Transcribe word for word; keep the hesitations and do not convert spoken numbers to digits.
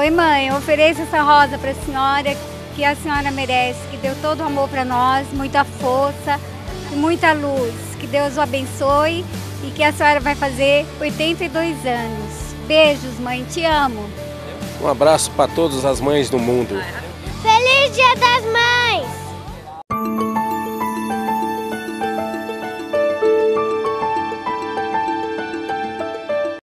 Oi mãe, eu ofereço essa rosa para a senhora, que a senhora merece, que deu todo o amor para nós, muita força e muita luz. Que Deus o abençoe e que a senhora vai fazer oitenta e dois anos. Beijos mãe, te amo. Um abraço para todas as mães do mundo. Feliz Dia das